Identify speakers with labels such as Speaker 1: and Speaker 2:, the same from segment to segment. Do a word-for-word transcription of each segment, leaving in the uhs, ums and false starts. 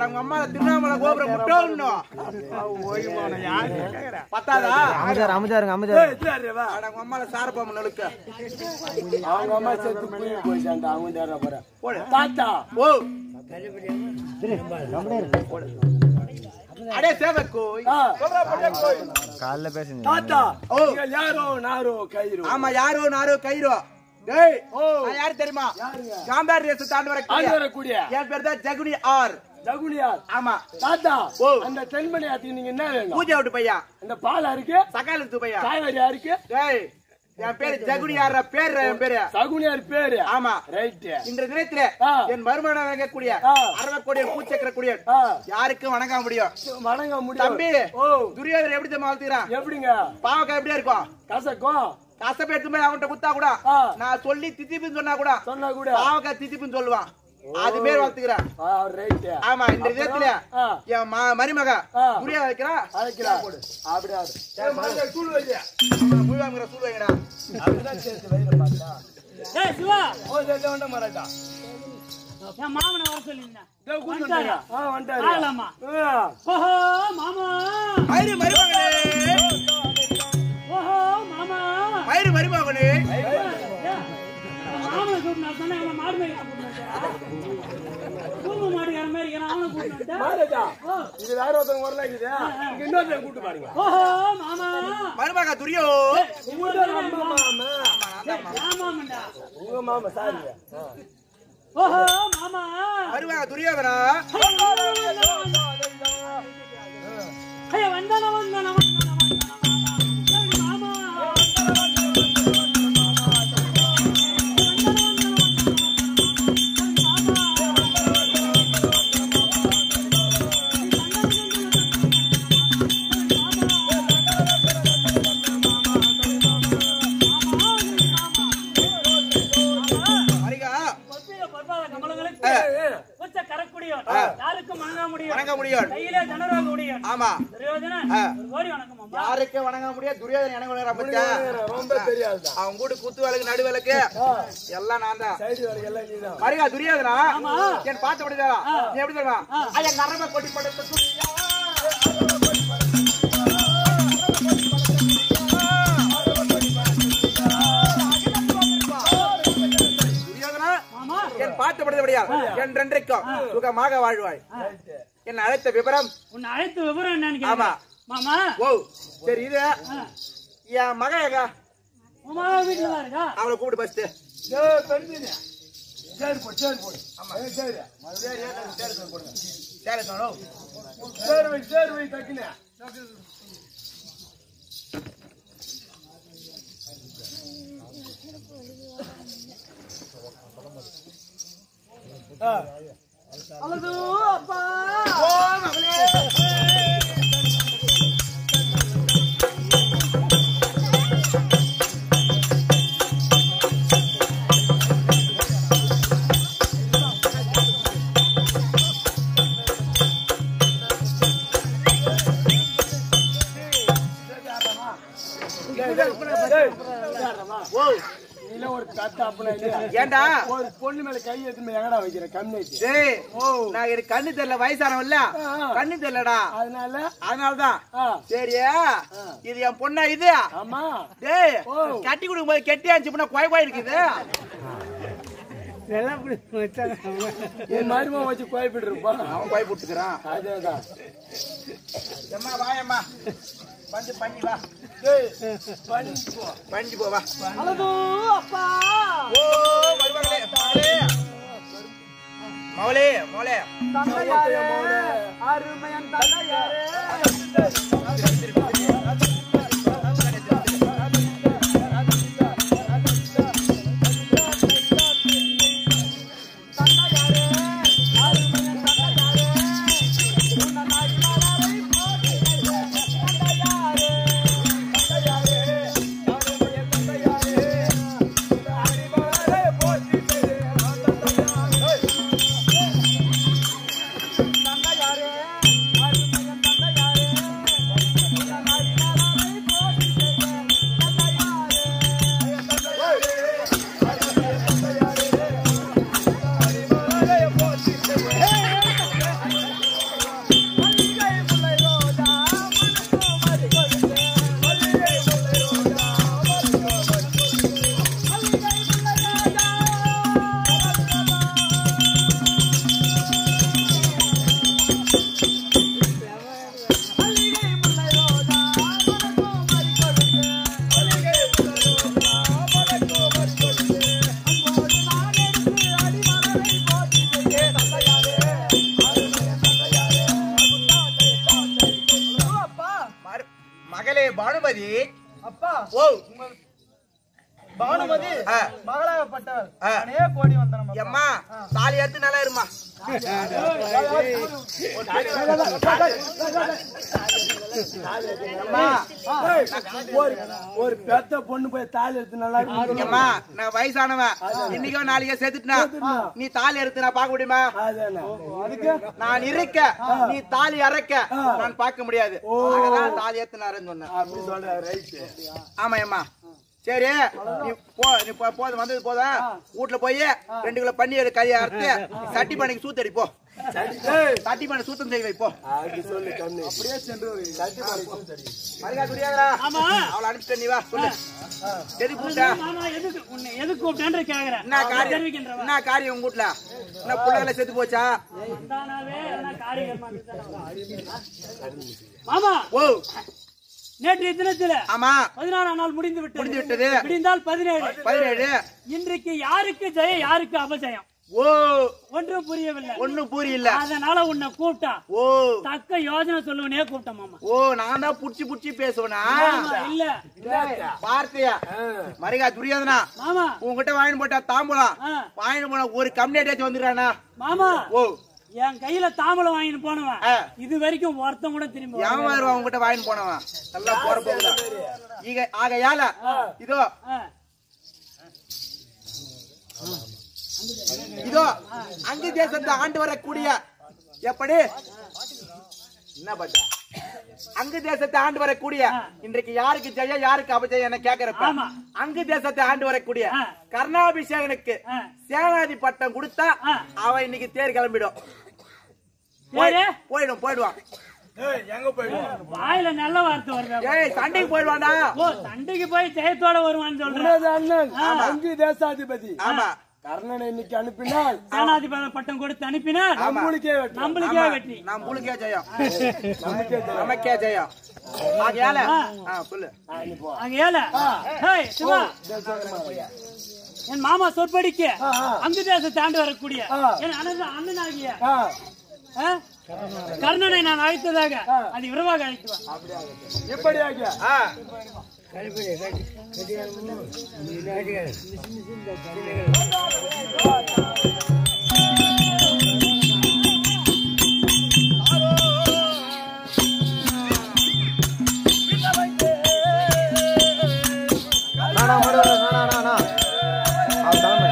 Speaker 1: அவங்க அம்மா திருவண்ணாமலை கோபுரம் முட்டோம் பத்தாதா
Speaker 2: அமைச்சார் அமைச்சாருங்க அமைச்சார்
Speaker 1: அவங்க அம்மால சாரப்பாம நழுக்க
Speaker 3: அவங்க அம்மா சேர்த்து போயிட்டாங்க அவங்க தாத்தா
Speaker 1: ஓ அடே சேவக்கோ
Speaker 2: காலைல பேசுங்க
Speaker 3: தாத்தா யாரோ நாரோ கயிறோ
Speaker 1: ஆமா யாரோ நாரோ கயிறோ டேய் நான் யார் தெரியுமா காந்தாரி ரேஸ் தாண்டி வரக்கூடிய என் பேர் தான் ஜகுனி ஆர்
Speaker 3: ஜகுனியார்
Speaker 1: ஆமா
Speaker 3: தாத்தா அந்த தென்மணி ஆத்துக்கு நீங்க என்ன வேணும்
Speaker 1: பூஜை விட்டு பையா
Speaker 3: அந்த பால் இருக்கு
Speaker 1: சகாலத்து பையா
Speaker 3: காய்கறி இருக்கு
Speaker 1: டேய் என் பேரு ஜகுனியார் பேர் என் பேரு
Speaker 3: ஜகுனியார் பேரு
Speaker 1: ஆமா
Speaker 3: ரைட்
Speaker 1: இந்த தினத்துல என் மருமகனாக இருக்கக்கூடிய அரவக்கூடிய பூச்சக்கர கூடிய யாருக்கு வணங்க முடியும்
Speaker 3: வணங்க முடியும்
Speaker 1: தம்பி துரியோதனை எப்படி தெரியுமா வளர்த்துக்கிறான்
Speaker 3: எப்படிங்க
Speaker 1: பாவக்காய் எப்படியா இருக்கும்
Speaker 3: கசக்கும்
Speaker 1: கசப்பை எடுத்து போய் அவன்கிட்ட குத்தா கூட நான் சொல்லி தித்திப்புன்னு சொன்னா கூட
Speaker 3: சொன்னா கூட
Speaker 1: பாவக்காய் தித்திப்புன்னு சொல்லுவான் அது பேர் வளர்த்துக்கிறான் ஆமா இந்த விதத்துல என் மருமக துரியா வைக்கிறா
Speaker 3: அழைக்கிறா அப்படியா
Speaker 1: சூழ் வைங்க முழு வாங்குற சூழ் வைங்கடா
Speaker 3: அப்படிதான் சேர்த்து வைக்கிற பார்த்தா
Speaker 4: ஏய் சிவா
Speaker 3: ஓ ஜெல்ல வந்த மரடா
Speaker 4: என் மாமனை வர சொல்லிருந்தேன்
Speaker 3: டேய் கூப்பிட்டாங்க ஆ வந்துட்டாரு
Speaker 4: ஆலாமா ஓஹோ மாமா
Speaker 1: மயிறு மருமகனே
Speaker 4: ஓஹோ மாமா
Speaker 1: மயிறு மருமகனே
Speaker 4: மாமனை கூப்பிட்டு நான் சொன்னேன் அவன் மாடு மேய்க்க கூப்பிட்டு தூங்கு மாடுகார மாதிரி அவனை கூப்பிட்டு
Speaker 3: மாரடா இது வேற ஒருத்தங்க வரல இது இங்க இன்னொருத்தங்க கூப்பிட்டு பாருங்க
Speaker 4: ஓஹோ மாமா
Speaker 1: மருமக துரியோ
Speaker 3: உங்க மாமா மாமா
Speaker 4: மாமாண்டா
Speaker 3: உங்க மாமா சாரி
Speaker 4: ஓஹோ மாமா
Speaker 1: மருமக துரியோதனா
Speaker 4: ஐயா வந்தானா வந்தானா மாமா
Speaker 1: யாருக்கு வணங்க முடியாது துரியோதனை எனக்கு
Speaker 3: ரொம்ப தெரியாது
Speaker 1: அவன் கூட குத்து வேலைக்கு நடு வேலைக்கு எல்லாம் நான் தான்
Speaker 3: சைடு வேலை எல்லாம் நீதான்
Speaker 1: மரியா துரியோதனா என் பார்த்து முடியாதா நீ எப்படி சொல்லுவா ஐயா நரம்ப கொட்டி படுத்து துரியோதனா என் பார்த்து முடியாதபடியா என் ரெண்டைக்கும் சுகமாக வாழ்வாய் என்ன அழைத்த விவரம்
Speaker 4: உன்னை அழைத்த விவரம் என்னன்னு
Speaker 1: ஆமா
Speaker 4: மாமா
Speaker 1: ஓ சரி இது என் மக எங்க
Speaker 4: மாமா வீட்டுல தான் இருக்கா
Speaker 1: அவளை கூப்பிட்டு பஸ்ட்
Speaker 3: சரி போ சரி போ ஆமா சரி
Speaker 1: சரி சரி போடுங்க சரி தோணோ
Speaker 3: சரி வை சரி வை தக்கினே ஆ
Speaker 4: அலது அப்பா
Speaker 1: ஓ மகளே ஏண்டா
Speaker 3: ஒரு பொண்ணு மேல கை எடுத்து எங்கடா வைக்கிற கண்ணு
Speaker 1: டேய் நான் எனக்கு கண்ணு தெரியல வயசானவன்ல கண்ணு தெரியலடா
Speaker 3: அதனால
Speaker 1: அதனாலதான் சரியா இது என் பொண்ணா இது
Speaker 3: ஆமா
Speaker 1: டேய் கட்டி கொடுக்கும் போது கெட்டியா இருந்துச்சுன்னா கோய் கோய் இருக்குது
Speaker 3: என் மருமகன் வச்சு கோயப்பிட்டு இருப்பான்
Speaker 1: அவன் கோய் போட்டுக்கிறான்
Speaker 3: அதேதான்
Speaker 1: எம்மா வாயம்மா வந்து பண்ணி வா பண்ணி போ வா
Speaker 4: அலது அப்பா
Speaker 1: ஓ வருவாங்களே மௌலே மௌலே
Speaker 4: தந்தையாரே அருமையன் தந்தையாரே அருமையன்
Speaker 1: மகளே பானுமதி.
Speaker 3: அப்பா
Speaker 1: ஓ
Speaker 3: பானுமதி
Speaker 1: ஆ.
Speaker 3: மகளாகப்பட்டவள்
Speaker 1: ஆ.
Speaker 3: அநேக கோடி வந்தனம்
Speaker 1: எம்மா தாலி எடுத்து நல்லா இருமா.
Speaker 3: ஒரு பெத்த பொண்ணு போய் தாலி எடுத்து நல்லா இருக்கு.
Speaker 1: எம்மா நான் வயசானவன், இன்னைக்கோ நாளைக்கோ செத்துட்டுனா நீ தாலி எடுத்து நான் பார்க்க முடியுமா?
Speaker 3: அதுக்கு
Speaker 1: நான் இருக்க நீ தாலி அரைக்க நான் பார்க்க முடியாது. அதனால தாலி எடுத்து நான் சொன்னேன்.
Speaker 3: அப்படி சொல்ற ரைட்.
Speaker 1: ஆமா எம்மா சரி நீ போ, நீ போ, போதும் வந்தது போதும். வீட்டுல போய் ரெண்டு கிலோ பன்னீர் கறியை அறுத்து சட்டி பானைக்கு சூத்தடி போ. சட்டி பானை சூத்தம் செய்ய வைப்போ.
Speaker 3: சொல்லு கண்ணு அப்படியே சென்று
Speaker 1: மரியா துரியாதரா
Speaker 4: ஆமா
Speaker 1: அவளை அனுப்பிட்டு நீ வா சொல்லு. எது கூப்பிட்டா
Speaker 4: மாமா எதுக்கு உன்னை எதுக்கு கூப்பிட்டேன்னு கேக்குறேன்.
Speaker 1: என்ன காரியம்? என்ன காரியம் உங்க வீட்டுல? என்ன பிள்ளைகளை செத்து போச்சா?
Speaker 4: வந்தானாவே என்ன காரியம் மாமா
Speaker 1: ஓ
Speaker 4: நேற்றைய தினத்துல
Speaker 1: ஆமா
Speaker 4: பதினாறாம் நாள் முடிந்து விட்டது.
Speaker 1: முடிந்து விட்டது.
Speaker 4: முடிந்தால் பதினேழு.
Speaker 1: பதினேழு.
Speaker 4: இன்றைக்கு யாருக்கு ஜெயம் யாருக்கு அபஜயம்
Speaker 1: ஓ
Speaker 4: ஒன்றும் புரியவில்லை.
Speaker 1: ஒண்ணும் புரியல.
Speaker 4: அதனால உன்னை கூப்பிட்டா
Speaker 1: ஓ
Speaker 4: தக்க யோசனை சொல்லுவனே கூப்பிட்டேன் மாமா.
Speaker 1: ஓ நான் தான் புடிச்சு புடிச்சு பேசுவனா?
Speaker 4: ஆமா, இல்ல
Speaker 1: பார்த்தியா மரியா துரியாதனா
Speaker 4: மாமா
Speaker 1: உங்ககிட்ட வாங்கி போட்டா தாம்பூலம்
Speaker 4: ஆ.
Speaker 1: வாங்கி போனா ஒரு கம்யூனிட்டி வந்துடுறானா?
Speaker 4: மாமா
Speaker 1: ஓ
Speaker 4: என் கையில தாம்பலம் வாங்கிட்டு போனவன்
Speaker 1: ஆ.
Speaker 4: இது வரைக்கும் ஒருத்தன் கூட திரும்பி
Speaker 1: எவன் வருவான் உங்ககிட்ட வாங்கி போனவன்? நல்லா போற போகுதா ஈக ஆகையால இதோ
Speaker 4: ஆ.
Speaker 1: இதோ அங்கு தேசத்தை ஆண்டு வரக்கூடிய எப்படி என்ன பண்ற அங்கு தேசத்தை ஆண்டு வரக்கூடிய இன்றைக்கு யாருக்கு ஜெயம் யாருக்கு அபஜயம் என்ன கேக்குறப்ப
Speaker 4: ஆமா.
Speaker 1: அங்கு தேசத்தை ஆண்டு வரக்கூடிய
Speaker 4: ஆ.
Speaker 1: கர்ணாபிஷேகனுக்கு
Speaker 4: ஆ.
Speaker 1: சேனாதி பட்டம் கொடுத்தா
Speaker 4: ஆ.
Speaker 1: அவன் இன்னைக்கு தேர் கிளம்பிடும்.
Speaker 4: சரி,
Speaker 1: போயிடும் போயிடுவான்.
Speaker 3: எங்க போயிடுவோம்?
Speaker 4: வாயில நல்ல வார்த்தை வருது.
Speaker 1: ஏய் சண்டைக்கு போயிடுவான்டா.
Speaker 4: ஓ சண்டைக்கு போய் ஜெயத்தோட வருவான்னு சொல்றேன்.
Speaker 3: அண்ணன் அங்கு தேசாதிபதி
Speaker 1: ஆமா
Speaker 3: கர்ணனை இன்னைக்கு அனுப்பினால்
Speaker 4: சேனாதிபதி பட்டம் கொடுத்து அனுப்பினார்.
Speaker 3: நம்மளுக்கே வெற்றி.
Speaker 4: நம்மளுக்கே வெற்றி.
Speaker 1: நான் புளுக்கே ஜெயம்
Speaker 3: நமக்கே தெரியும்.
Speaker 1: நமக்கே ஜெயம். ஆகையால ஆ சொல்லு.
Speaker 4: ஆகையால ஹேய் சிவா என் மாமா சொற்படிக்கு அங்கு தேசத்தை ஆண்டு வரக்கூடிய என் அண்ணன் அண்ணனாகிய
Speaker 3: ஆ,
Speaker 4: ஆ? கர்ணனை நான் அழைத்ததாக அது விரைவாக அழைத்துவான்.
Speaker 3: இப்படியாக
Speaker 1: ஆ
Speaker 2: நானா மாடு நானா நானா அவ தாமே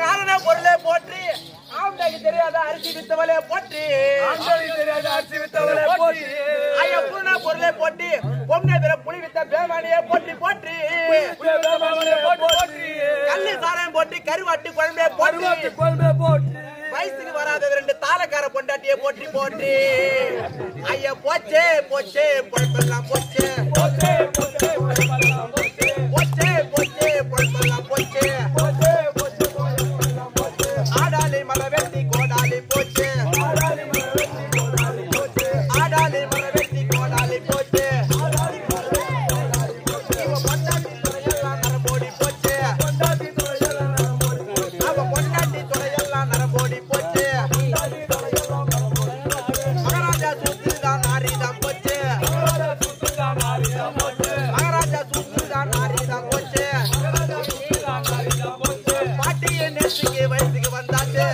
Speaker 1: ஆரண பொருளை போற்றி ஆம்டைக்கு தெரியாத அரிசி வித்தவளே போற்றி
Speaker 3: ஆம்டைக்கு தெரியாத அரிசி வித்தவளே போற்றி
Speaker 1: ஐயா பூர்ண பொருளை போற்றி பொம்மை பிற புலி வித்த பேமானியே போற்றி போற்றி
Speaker 3: போற்றி
Speaker 1: கல்லி சாரம் போற்றி கருவாட்டு குழம்பே போற்றி
Speaker 3: குழம்பே போற்றி
Speaker 1: வயசுக்கு வராத ரெண்டு தாளக்கார பொண்டாட்டியை போற்றி போற்றி ஐயா போச்சே போச்சே பொழப்பெல்லாம் போச்சே
Speaker 3: போச்சே போச்சே பொழப்பெல்லாம் போச்சே
Speaker 1: போச்சே போச்சே பொழப்பெல்லாம் போச்சே
Speaker 3: போச்சே போச்சே பொழப்பெல்லாம் போச்சே
Speaker 1: ஆடாலி மலை வெட்டி கோடாலி போச்சே
Speaker 3: ஆடாலி மலை வெட்டி கோடாலி போச்சே
Speaker 1: ஆடாலி மலை வெட்டி கோடாலி போச்சே
Speaker 3: ஆடாலி மலை வெட்டி கோடாலி போச்சே
Speaker 1: இவ பொண்டாட்டி துறையெல்லாம் நரம்போடி போச்சே
Speaker 3: பொண்டாட்டி துறையெல்லாம் நரம்போடி போச்சே
Speaker 1: அவ பொண்டாட்டி துறையெல்லாம் நரம்போடி போச்சே
Speaker 3: பொண்டாட்டி துறையெல்லாம் நரம்போடி போச்சே
Speaker 1: மகாராஜா சூத்துதான் நாரிதான் போச்சே
Speaker 3: மகாராஜா சுத்துதான் நாரிதான் போச்சே
Speaker 1: மகாராஜா சூத்துதான் நாரிதான் போச்சே
Speaker 3: மகாராஜா சுத்துதான் நாரிதான் போச்சே
Speaker 1: பாட்டியை நேற்றுக்கு வயசுக்கு வந்தாச்சு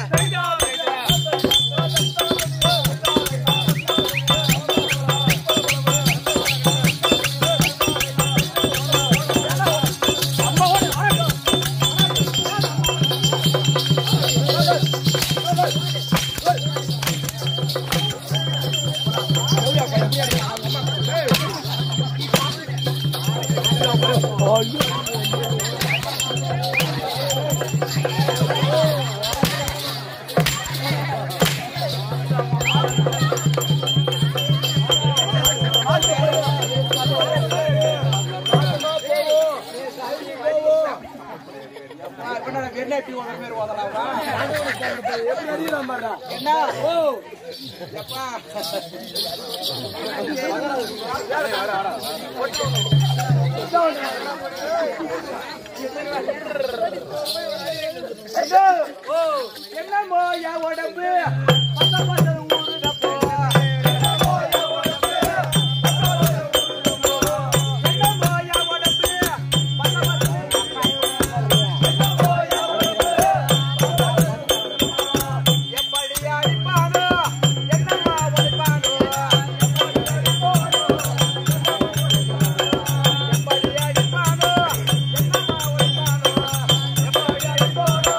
Speaker 1: என்ன என்னமோ என் உடம்பு பத்த பத்த ஊருதப்போ என்னமோ என் உடம்பு பத்த பத்த எப்படி அடிப்பானோ என்னமா ஒழிப்பானோ எப்படி அடிப்பானோ என்னமா ஒழிப்பானோ எப்படி அடிப்பானோ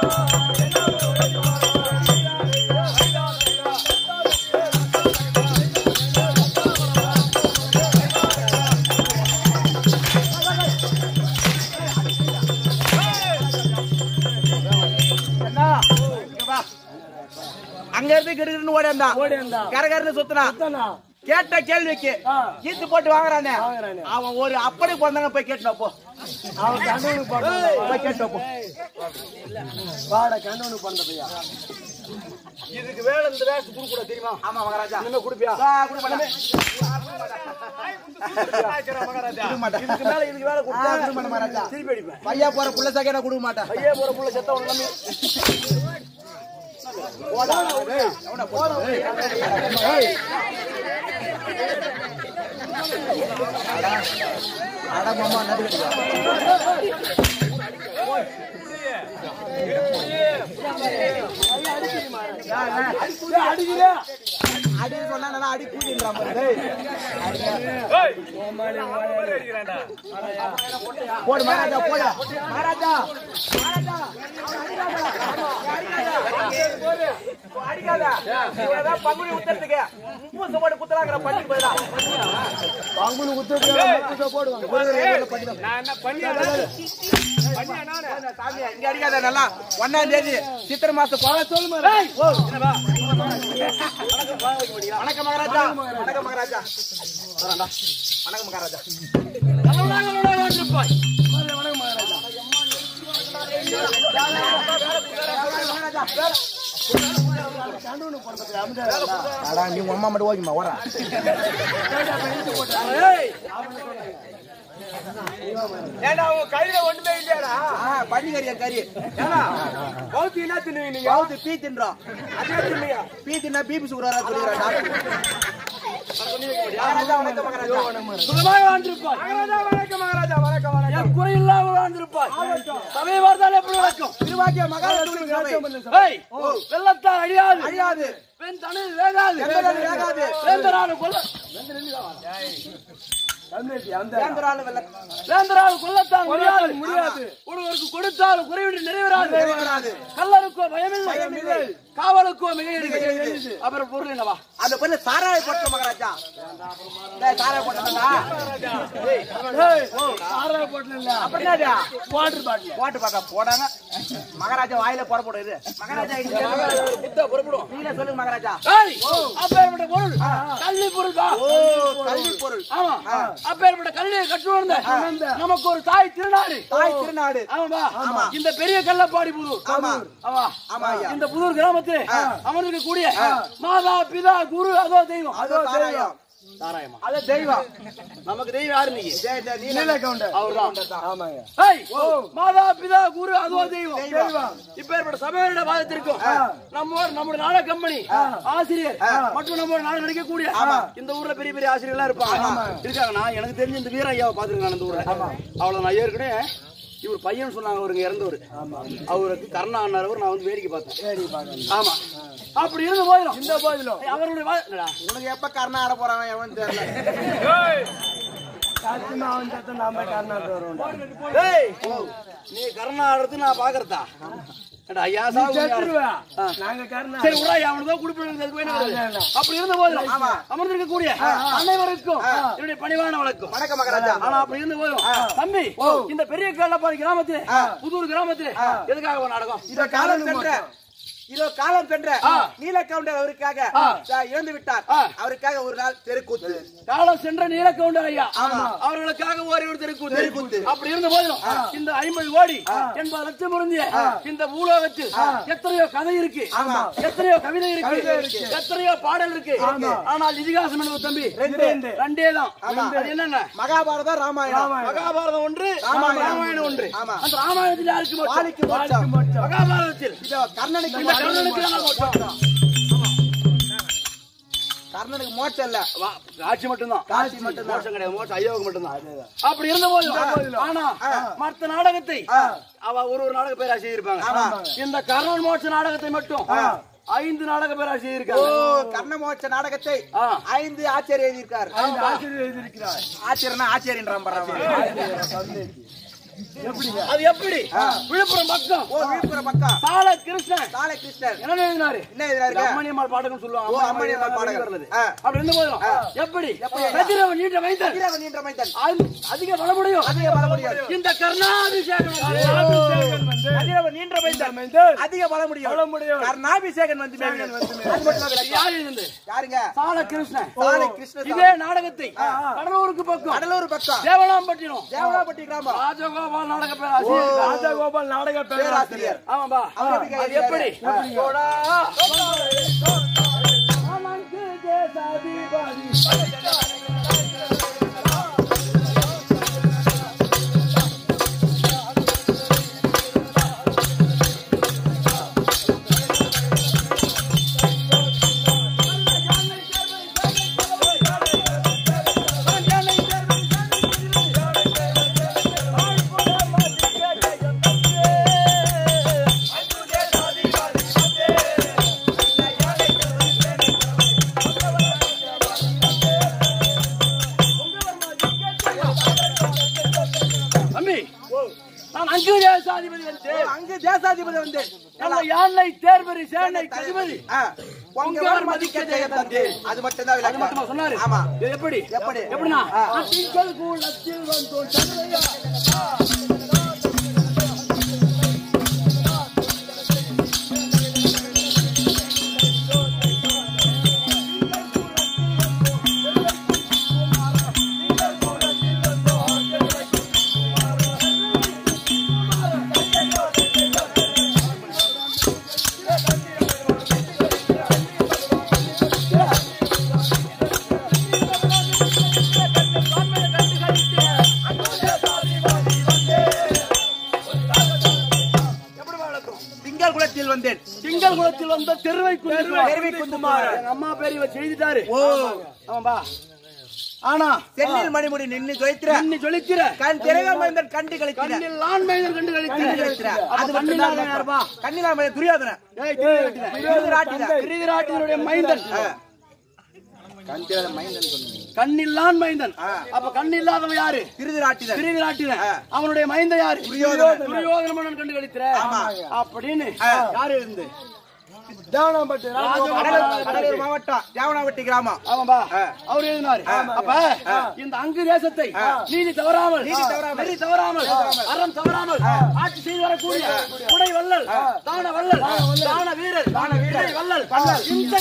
Speaker 1: என்ன இங்க வா. அங்க இருந்து கிடுகிடுன்னு ஓடியா
Speaker 3: ஓடியாந்தா.
Speaker 1: கரகரன்னு சுத்தினா
Speaker 3: அதானா
Speaker 1: கேட்ட கேள்விக்கு
Speaker 3: ஆ.
Speaker 1: ஈத்து போட்டு வாங்குறானே
Speaker 3: வாங்குறானே.
Speaker 1: அவன் ஒரு அப்படி பிறந்தாங்க போய் கேட்டு போ
Speaker 3: அவன் கண்டவனுக்கு பண்ண
Speaker 1: போய் கேட்டு போ
Speaker 3: வாட கண்டவனுக்கு பண்ண பையா இதுக்கு வேலை இந்த வேஸ்ட் குடு கூட தெரியுமா
Speaker 1: ஆமா மகாராஜா
Speaker 3: என்ன குடுப்பியா
Speaker 1: வா, குடு மாட்டேன்.
Speaker 3: மகாராஜா
Speaker 1: குடுக்க மாட்டேன்.
Speaker 3: இதுக்கு மேல இதுக்கு வேலை
Speaker 1: ஆ,
Speaker 3: கொடுத்தா
Speaker 1: குடுக்க மாட்டேன் மகாராஜா.
Speaker 3: திருப்பி அடிப்பேன்
Speaker 1: பையா போற புள்ள சக்கை நான் கொடுக்க மாட்டேன்
Speaker 3: ஐயே போற புள்ள செத்த உடனே
Speaker 1: போடா. ஏய், அவனை போடா. ஏய். அட மாமா நடுக்கடியா.
Speaker 3: அடிக்கிறேன்
Speaker 1: அடி சொன்னா நல்லா அடி கூட்டின்றான் பாரு. போடு மகாராஜா போடு மகாராஜா மகாராஜா அடிக்காத இவனதான் பங்குனி உத்தரத்துக்கு முப்பது சோடு குத்துறாங்கிற பண்ணி போயிடா
Speaker 3: பங்குனு குத்து போடுவாங்க
Speaker 1: நான் என்ன பண்ணியா சாமி இங்க அடிக்காத நல்லா ஒன்னாம் தேதி சித்திரை மாசம் போக சொல்லுமா வணக்கம் மகாராஜா வணக்கம் மகாராஜா வணக்கம் மகாராஜா நீ அம்மா மட்டும் ஓகேமா ஓரா
Speaker 3: ஏன்னா உன் கையில ஒண்ணுமே இல்லையாடா
Speaker 1: பன்னிக்கறியா கறி
Speaker 3: கவுத்தி என்ன தின்னுவீங்க நீங்க
Speaker 1: கவுத்து பீ தின்றோம்
Speaker 3: அதே தின்னுங்க
Speaker 1: பீ தின்னா பிபி சுகர் வரா சொல்லிடுறா மகாராஜா வணக்கம் மகாராஜா
Speaker 3: சுகமாக வாழ்ந்திருப்பாய் மகாராஜா வணக்கம் மகாராஜா வணக்கம் வணக்கம் என் குறையில்லாம வாழ்ந்திருப்பாய் சமய வாழ்ந்தால் எப்படி வணக்கம்
Speaker 1: திருவாக்கிய மகாராஜா
Speaker 3: வெள்ளத்தால் அழியாது
Speaker 1: அழியாது
Speaker 3: பெண் தனது வேகாது
Speaker 1: எந்தனாலும் வேகாது.
Speaker 3: வேந்தரான கொல்ல
Speaker 1: வேந்தரால் வெல்ல
Speaker 3: வேந்தரால் கொல்லத்தான் முடியாது முடியாது ஒருவருக்கு கொடுத்தால் குறைவின்றி நிறைவேறாது கல்லருக்கோ பயமில்லை காவலுக்கோ மிக எளிது அப்புறம் பொருள் என்னவா
Speaker 1: அந்த பொருள் சாராய போட்ட மகாராஜா சாராய போட்டா
Speaker 3: சாராய போட்டல இல்ல
Speaker 1: அப்படின்னா
Speaker 3: வாட்டர் பாட்டில்
Speaker 1: போட்டு பார்த்தா போடாங்க மகாராஜா வாயில போட போடுது மகாராஜா
Speaker 3: இத்த புறப்படும்
Speaker 1: நீங்க சொல்லுங்க மகாராஜா
Speaker 3: அப்பேற்பட்ட பொருள் கல்வி பொருள் பா
Speaker 1: ஓ கல்வி பொருள்
Speaker 3: ஆமா அப்பேற்பட்ட கல்வியை கற்றுவந்த நமக்கு ஒரு தாய் திருநாடு
Speaker 1: தாய் திருநாடு
Speaker 3: ஆமாப்பா இந்த பெரிய கல்லப்பாடி புதூர்
Speaker 1: ஆமா
Speaker 3: ஆமா
Speaker 1: ஆமா
Speaker 3: இந்த புதூர் கிராமத்தில் அமர்ந்திருக்க கூடிய மாதா பிதா குரு அதோ தெய்வம்
Speaker 1: அதோ தாராயம்
Speaker 3: தாராயமா
Speaker 1: அது தெய்வம்
Speaker 3: நமக்கு தெய்வம் யாரு நீங்க
Speaker 1: நீல கவுண்டர்
Speaker 3: அவர்தான் ஆமாங்க ஏய் மாதா பிதா குரு அதோ தெய்வம் தெய்வம் இப்பேற்பட்ட சபையோட வாதத்திற்கும் நம்ம நம்முடைய நாடக கம்பெனி ஆசிரியர் மற்றும் நம்ம நாடகம் நடிக்கக்கூடிய இந்த ஊர்ல பெரிய பெரிய ஆசிரியர்கள் எல்லாம் இருப்பாங்க இருக்காங்க நான் எனக்கு தெரிஞ்ச இந்த வீர ஐயாவை பாத்துருக்கேன் இந்த ஊர்ல அவ்வளவு நான் ஏற்கனவே இவர் பையன் சொன்னாங்க அவருக்கு இறந்தவர் அவருக்கு கருணா அண்ணாரவர் நான் வந்து வேடிக்கை பார்த்தேன் ஆமா அப்படி இருந்த போயிடும் இந்த போதிலும் அவருடைய
Speaker 1: உனக்கு எப்ப கர்ணா ஆட போறாங்க எவன் தெரியல
Speaker 3: நீ கருணா ஆடுறது நான் பாக்குறதா ஐயா அப்படி இருந்த போதும் அமர்ந்திருக்கக்கூடிய அனைவருக்கும் என்னுடைய பணிவான வழக்கம்
Speaker 1: வணக்கம் மகாராஜா
Speaker 3: ஆனா அப்படி இருந்த போதும் தம்பி இந்த பெரிய கல்லப்பாடி கிராமத்தில் புதூர் கிராமத்தில் எதுக்காக ஒரு நாடகம்
Speaker 1: இத காலம் சென்ற இதோ காலம் சென்ற நீல கவுண்டர் அவருக்காக இறந்து விட்டார் அவருக்காக ஒரு நாள் தெருக்கூத்து
Speaker 3: காலம் சென்ற நீல கவுண்டர் ஐயா அவர்களுக்காக ஒரே ஒரு தெருக்கூத்து தெருக்கூத்து அப்படி இருந்த போதிலும் இந்த ஐம்பது கோடி எண்பது லட்சம் பொருந்திய இந்த பூலோகத்தில் எத்தனையோ கதை இருக்கு எத்தனையோ கவிதை இருக்கு எத்தனையோ பாடல் இருக்கு ஆனால் இதிகாசம் என்பது தம்பி ரெண்டே தான் அது என்னங்க
Speaker 1: மகாபாரதம் ராமாயணம்
Speaker 3: மகாபாரதம் ஒன்று ராமாயணம் ஒன்று அந்த ராமாயணத்தில் யாருக்கு மோட்சம் மகாபாரதத்தில் கர்ணனுக்கு
Speaker 1: கர்ணனுக்கு மோட்சம் இல்ல
Speaker 3: காட்சி மட்டும்தான்
Speaker 1: காட்சி மட்டும்
Speaker 3: மோட்சம் கிடையாது மோட்சம் ஐயோவுக்கு மட்டும்தான் அப்படி இருந்த போது ஆனா மற்ற நாடகத்தை அவ ஒரு ஒரு நாடக பேரா செய்திருப்பாங்க இந்த கர்ணன் மோட்ச நாடகத்தை மட்டும் ஐந்து நாடக பேரா செய்திருக்காங்க
Speaker 1: கர்ண மோட்ச நாடகத்தை ஐந்து ஆச்சரியர் எழுதியிருக்காரு
Speaker 3: ஆச்சரியர் எழுதியிருக்கிறார்
Speaker 1: ஆச்சரியனா ஆச்சரியன்
Speaker 3: அது எப்படி விழுப்புரம் பக்கம்
Speaker 1: ஓ விழுப்புரம் பக்கம்
Speaker 3: சால கிருஷ்ணன்
Speaker 1: சால கிருஷ்ணன்
Speaker 3: என்ன எழுதினாரு
Speaker 1: என்ன எழுதினாரு
Speaker 3: அம்மணியம்மாள் பாடகம் சொல்லுவாங்க
Speaker 1: ஓ அம்மணியம்மாள் பாடகம்
Speaker 3: அப்படி இருந்த போதும் எப்படி கதிரவன் நீண்ட மைந்தன்
Speaker 1: கதிரவன் நீண்ட மைந்தன்
Speaker 3: அதிக பலமுடையும் அதிக பலமுடையும் இந்த கர்ணாபிஷேகம்
Speaker 1: கதிரவன் நீண்ட மைந்தன் அதிக பலமுடையும் பலமுடையும் கர்ணாபிஷேகம் வந்து
Speaker 3: யார் இருந்து
Speaker 1: யாருங்க
Speaker 3: சால கிருஷ்ணன்
Speaker 1: சால கிருஷ்ணன்
Speaker 3: இதே நாடகத்தை கடலூருக்கு பக்கம்
Speaker 1: கடலூர் பக்கம்
Speaker 3: தேவனாம்பட்டினம்
Speaker 1: தேவனாம்பட்டி கிராமம்
Speaker 3: ராஜகோபால் நாடக பேராசிரியர் ராஜகோபால் நாடக பேராசிரியர் ஆமாம்பா அது எப்படி
Speaker 1: அங்கு தேசாதிபதி வந்து
Speaker 3: யானை தேர்வரி சேனை கதிபதி
Speaker 1: பொங்கவர் மதிக்க ஜெயதந்தி அது மட்டும் தான்
Speaker 3: அது மட்டும் சொன்னாரு
Speaker 1: ஆமா
Speaker 3: எப்படி
Speaker 1: எப்படி
Speaker 3: எப்படினா திங்கள் கூலத்தில் வந்தோம் சந்திரயா திங்கள் குலத்தில் வந்த தெருவை குந்துமார் எங்க அம்மா பேர் இவ செய்துட்டாரு ஓ ஆமாம்பா ஆனா
Speaker 1: சென்னில் மணிமுடி நின்னு ஜொலித்திர
Speaker 3: நின்னு ஜொலித்திர
Speaker 1: கண் திரைகள் மைந்தன் கண்டு கழித்திர
Speaker 3: கண்ணில் ஆண் மைந்தன் கண்டு கழித்திர
Speaker 1: அது கண்ணில் யாருப்பா கண்ணில் மைந்தன் துரியோதனன்
Speaker 3: ஏய் திரிவிராட்டின திரிவிராட்டினுடைய மைந்தன்
Speaker 1: கண் திரைகள் மைந்தன் சொன்னீங்க
Speaker 3: கண்ணில்லான் மைந்தன். அப்ப கண்ணில்லாதவன் யாரு?
Speaker 1: திருதராட்டிரன்.
Speaker 3: திருதராட்டிரன். அவனுடைய மைந்தன் யாரு?
Speaker 1: துரியோதனன்.
Speaker 3: துரியோதன மன்னன் கண்டு கழித்திர அப்படின்னு யாரு இருந்து
Speaker 1: கடலூர் மாவட்டம் தேவனாவட்டி கிராமம்.
Speaker 3: ஆமாம்பா அவர் எழுதினாரு. அப்ப இந்த அங்கு தேசத்தை நீதி தவறாமல் நெறி தவறாமல் அறம் தவறாமல் ஆட்சி செய்து வரக்கூடிய குடை வள்ளல் தான வள்ளல் தான வீரர் தான வீரர் வள்ளல் இந்த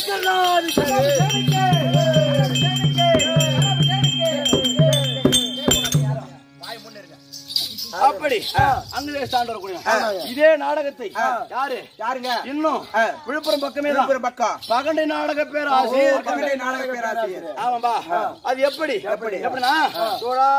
Speaker 3: அப்படி அங்கு தேசம் வரக்கூடிய இதே நாடகத்தை யாரு யாருங்க இன்னும் விழுப்புரம் பக்கமே விழுப்புரம் பக்கம் பகண்டை நாடக பேராசிரியர். பகண்டை நாடக பேராசிரியர். ஆமாம்பா அது எப்படி எப்படி எப்படின்னா சோழா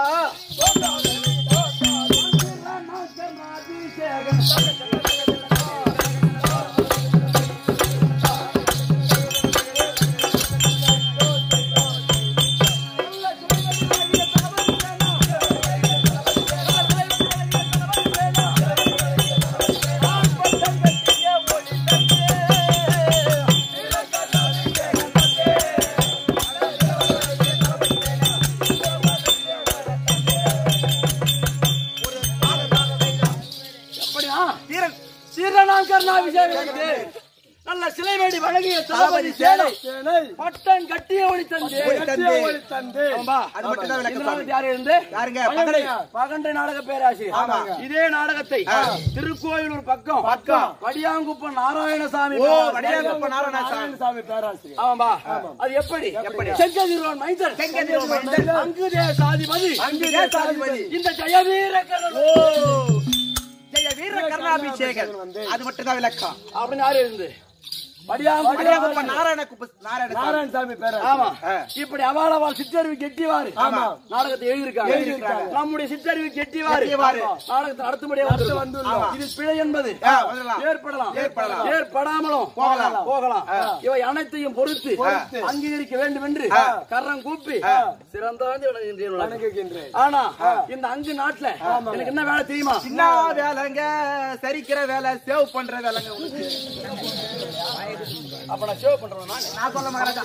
Speaker 3: நல்ல சிலை வேண்டி வழங்கிய தளபதி சேனை பட்டன் கட்டிய ஒளி தந்து பகண்டை நாடக பேராசிரியர். இதே நாடகத்தை திருக்கோயிலூர் பக்கம் பக்கம் வடியாங்குப்பம் நாராயணசாமி நாராயணசாமி பேராசிரியர். ஆமாம்பா அது எப்படி செங்கதிரோன் மைந்தன் அங்கு தேசாதிபதி அங்கு தேசாதிபதி இந்த ஜெயவீர
Speaker 1: வீர கர்ணாபிஷேகன் அது மட்டும் தான் விளக்கம்
Speaker 3: அப்படின்னு யாரு இருந்து
Speaker 1: நாராயணசாமி பேர.
Speaker 3: ஆமா இப்படி அவாளவாள் சிற்றறிவு கெட்டிவாரு நாடகத்தை எழுதியிருக்காங்க. நம்முடைய சிற்றறிவு கெட்டிவாரு நாடகத்தை நடத்தும்படியாக வந்துள்ளோம். இது பிழை என்பது ஏற்படலாம் ஏற்படாமலும் போகலாம் போகலாம் இவை அனைத்தையும் பொறுத்து அங்கீகரிக்க வேண்டும் என்று கரம் கூப்பி சிறந்த. ஆனா இந்த அங்கு நாட்டுல எனக்கு என்ன வேலை தெரியுமா?
Speaker 1: சின்ன வேலைங்க சரிக்கிற வேலை சேவ் பண்ற வேலைங்க.
Speaker 3: அப்ப நான் சேவ் பண்றேன்.
Speaker 1: நான் சொல்ல மகாராஜா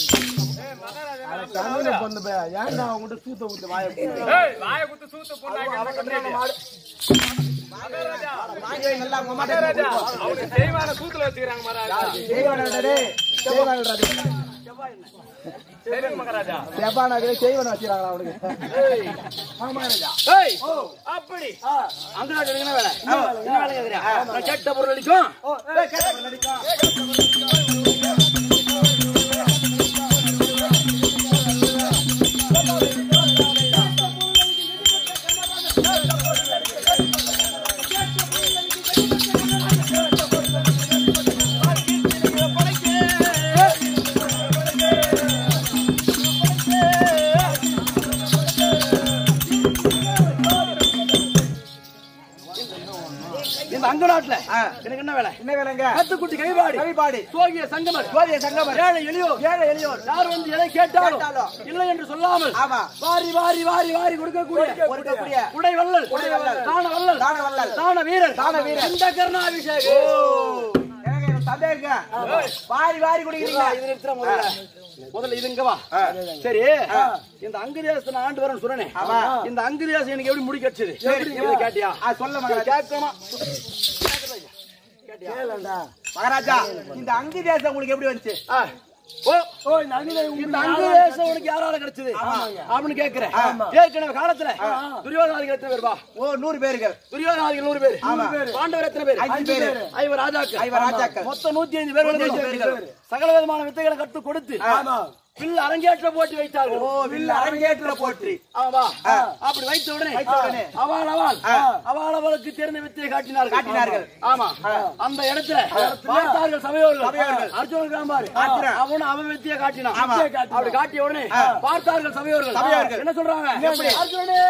Speaker 3: அப்படி அங்க என்ன வேலை என்ன வேலை கேட்கிறேன்? கேட்ட பொருள் அடிக்கும் அங்க நாட்டுல எனக்கு என்ன வேலை என்ன வேலைங்க? கத்துக்குட்டி கைபாடி கைபாடி சோகிய சங்கமர் சோகிய சங்கமர் ஏழை எளியோர் ஏழை எளியோர் யார் வந்து எதை கேட்டாலும் இல்லை என்று சொல்லாமல் வாரி வாரி வாரி வாரி கொடுக்கக்கூடிய குடை வள்ளல் தான வள்ளல் தான வள்ளல் தான வீரர் தான வீரர் இந்த கர்ணாபிஷேகம். வாரி வாரி குடிக்கிறீங்க இது நிறுத்துற முதல்ல முதல்ல இதுங்க வா. சரி இந்த அங்கு தேசத்தை நான் ஆண்டு வரேன்னு சொன்னேன். இந்த அங்கு தேசம் எனக்கு எப்படி முடிக்கச்சது கேட்டியா? சொல்ல கேட்கணும்
Speaker 1: மகாராஜா இந்த அங்கு தேசம் உங்களுக்கு எப்படி வந்துச்சு?
Speaker 3: இந்த அங்கு தேசம் உனக்கு யாரால கிடைச்சது அப்படின்னு கேட்கிறேன். ஏற்கனவே காலத்துல துரியோதனாதிகள் எத்தனை பேர்?
Speaker 1: ஓ நூறு பேர்கள்.
Speaker 3: துரியோதனாதிகள் நூறு பேர். பாண்டவர் எத்தனை பேர்?
Speaker 1: ஐந்து பேர்.
Speaker 3: ஐவர் ராஜாக்கள்
Speaker 1: ஐவர் ராஜாக்கள்
Speaker 3: மொத்தம் நூத்தி ஐந்து பேர்கள் சகல விதமான வித்தைகளை கத்து கொடுத்து வில் அரங்கேற்ற போட்டி வைத்தார்கள்.
Speaker 1: ஓ வில் அரங்கேற்ற போட்டி.
Speaker 3: ஆமா அப்படி வைத்த உடனே அவள் அவள் அவள் அவளுக்கு தெரிந்த வித்தையை காட்டினார்கள் காட்டினார்கள் ஆமா அந்த இடத்துல பார்த்தார்கள் சபையோர்கள் அர்ஜுனன் காம்பாரு அவன் அவன் வித்தையை காட்டினான். அப்படி காட்டிய உடனே பார்த்தார்கள் சபையோர்கள் சபையோர்கள் என்ன சொல்றாங்க? அர்ஜுனனே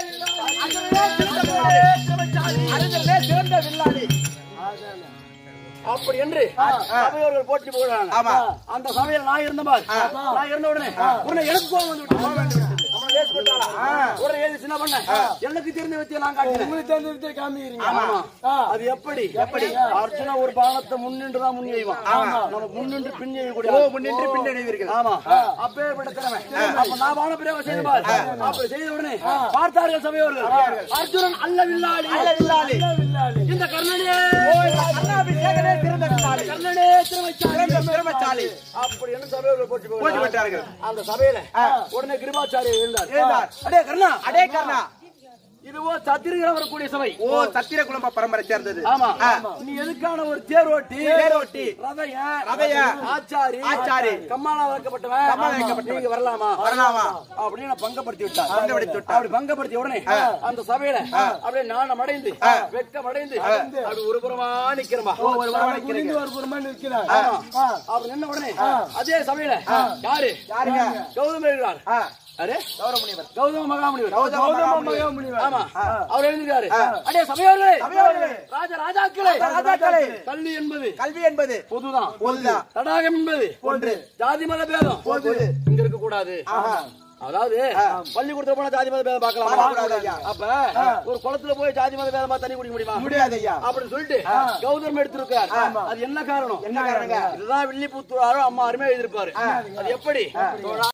Speaker 3: அர்ஜுனனே சிறந்த வில்லாளி அப்படி என்று சபையோர்கள் போட்டி போடுறாங்க. அந்த சபையில் நான் இருந்த மாதிரி நான் இருந்த உடனே உடனே எனக்கு கோபம் வந்து விட்டு ஆசைப்பட்டாளா உடனே ஏழு சின்ன பண்ண எனக்கு தெரிஞ்ச வித்தியை நான் காட்டுறேன் உங்களுக்கு தெரிஞ்ச வித்தியை காமிக்கிறீங்க ஆமா அது எப்படி எப்படி அர்ஜுனா ஒரு பானத்தை முன்னின்றுதான் முன் எய்வான் நம்ம முன்னின்று பின் எய்யக்கூடிய
Speaker 1: முன்னின்று பின் எய்வீர்கள்
Speaker 3: ஆமா அப்பேற்பட்ட திறமை அப்ப நான் பான பிரயோகம் செய்து பார் அப்படி செய்த உடனே பார்த்தார்கள் சபையோர்கள் அர்ஜுனன் அல்ல வில்லாளி
Speaker 1: அல்ல வில்லாளி
Speaker 3: இந்த கர்ணனே
Speaker 1: கர்ணாபிஷேகனே திறந்த வில்லாளி
Speaker 3: கர்ணனே திறமைச்சாலி
Speaker 1: திறமைச்சாலி
Speaker 3: அப்படி என்று சபையோர்கள் போட்டு
Speaker 1: போட்டு விட்டார்கள்
Speaker 3: அந்த சபையில உடனே கிருபாச்சாரி எழுந்தார்
Speaker 1: எழுந்தார்.
Speaker 3: அடே கர்ணா
Speaker 1: அடே கர்ணா
Speaker 3: இதுவோ சத்திரிகள் வரக்கூடிய சபை
Speaker 1: ஓ சத்திர குடும்ப பரம்பரை சேர்ந்தது
Speaker 3: ஆமா நீ எதுக்கான ஒரு தேரோட்டி
Speaker 1: தேரோட்டி
Speaker 3: ரதைய
Speaker 1: ரதைய
Speaker 3: ஆச்சாரி
Speaker 1: ஆச்சாரி
Speaker 3: கம்மாளா வைக்கப்பட்டவன்
Speaker 1: கம்மாளா வைக்கப்பட்டவன்
Speaker 3: நீங்க வரலாமா
Speaker 1: வரலாமா
Speaker 3: அப்படின்னு நான் பங்கப்படுத்தி விட்டார்
Speaker 1: பங்கப்படுத்தி விட்டார்.
Speaker 3: அப்படி பங்கப்படுத்திய உடனே அந்த சபையில அப்படியே நாணம் அடைந்து வெட்கம் அடைந்து அப்படி ஒரு புறமா நிக்கிறமா
Speaker 1: ஒரு புறமா நிக்கிறீங்க.
Speaker 3: ஒரு புறமா நிக்கிறார் அப்படி நின்ன உடனே அதே சபையில யாரு
Speaker 1: யாருங்க
Speaker 3: கௌதம இருக்கிறார் அரே
Speaker 1: கௌரவமுனிவர்
Speaker 3: கௌதம மகாமுனிவர்
Speaker 1: கௌதம மகாமுனிவர்
Speaker 3: ஆமா அவர் எழுதிருக்காரு அடே சபையோர்களே
Speaker 1: சபையோர்களே
Speaker 3: ராஜ ராஜாக்களே
Speaker 1: ராஜாக்களே
Speaker 3: கல்வி என்பது
Speaker 1: கல்வி என்பது
Speaker 3: பொதுதான்
Speaker 1: பொதுதான்
Speaker 3: தடாகம் என்பது
Speaker 1: ஒன்று
Speaker 3: ஜாதி மத பேதம்
Speaker 1: பொது
Speaker 3: இங்க இருக்க கூடாது அதாவது பள்ளிக்கூடத்துல போனா ஜாதி மத பேதம்
Speaker 1: பார்க்கக்கூடாது
Speaker 3: பார்க்கலாம்
Speaker 1: ஐயா.
Speaker 3: அப்ப ஒரு குளத்துல போய் ஜாதி மத பேதமா தண்ணி குடிக்க முடியுமா
Speaker 1: முடியாது ஐயா
Speaker 3: அப்படின்னு சொல்லிட்டு கௌதம் எடுத்திருக்கார் அது என்ன காரணம்
Speaker 1: என்ன காரணங்க
Speaker 3: இதுதான் வில்லிபுத்தூர் அம்மா அருமையா எழுதியிருப்பாரு அது எப்படி